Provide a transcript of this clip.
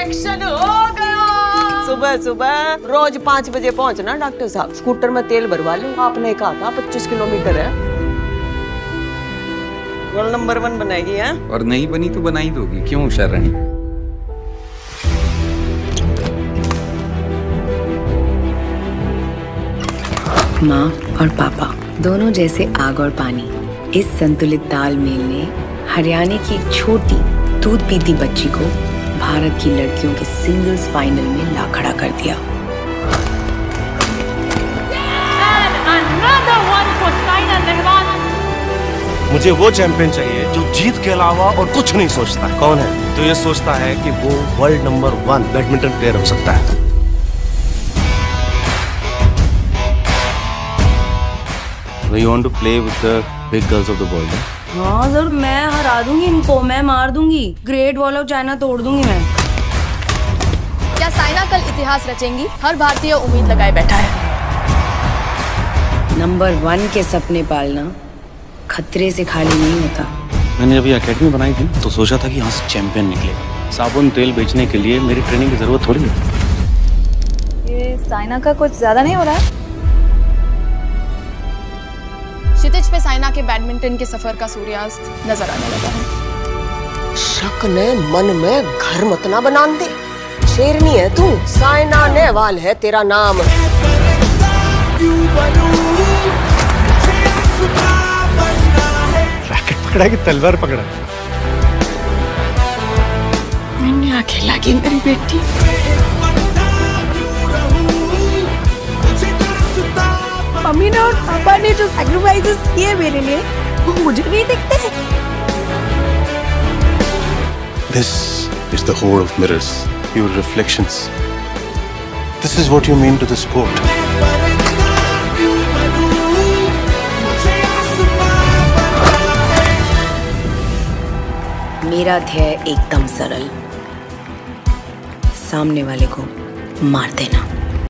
Selection हो गया। सुबह सुबह रोज 5 बजे पहुंचना डॉक्टर साहब। स्कूटर में तेल भरवा लो। आपने कहा था 25 किलोमीटर है। वर्ल्ड नंबर 1 बनाएगी है? और नहीं बनी तो बना ही दोगी, क्यों शरणी? माँ और पापा दोनों जैसे आग और पानी। इस संतुलित तालमेल ने हरियाणा की एक छोटी दूध पीती बच्ची को भारत की लड़कियों के सिंगल्स फाइनल में ला खड़ा कर दिया। मुझे वो चैंपियन चाहिए जो जीत के अलावा और कुछ नहीं सोचता। कौन है जो ये सोचता है कि वो वर्ल्ड नंबर 1 बैडमिंटन प्लेयर हो सकता है? You want to play with the big girls of the world? हाँ सर, मैं हरा दूंगी इनको, मैं मार दूंगी। ग्रेट वॉल ऑफ चाइना तोड़ दूंगी मैं। क्या साइना कल इतिहास रचेंगी? हर भारतीय उम्मीद लगाए बैठा है। नंबर 1 के सपने पालना खतरे से खाली नहीं होता। मैंने जब ये एकेडमी बनाई थी तो सोचा था कि यहाँ से चैंपियन निकले। साबुन तेल बेचने के लिए मेरी ट्रेनिंग की जरूरत थोड़ी है। ये साइना का कुछ ज्यादा नहीं हो रहा है? क्षितिज पे साइना के बैडमिंटन के सफर का सूर्यास्त नजर आने लगा है। शक ने मन में घर मत ना बना दे। शेरनी है तू। साइना नेहवाल है तेरा नाम। रैकेट पकड़ा कि तलवार पकड़ा? मैंने आंखें लगी मेरी बेटी। मम्मी ने और पापा ने जो सैक्रिफाइसेस किए मेरे लिए, वो मुझे नहीं दिखते। This is the horde of mirrors, your reflections. This is what you mean to the sport. मेरा ध्येय एकदम सरल, सामने वाले को मार देना।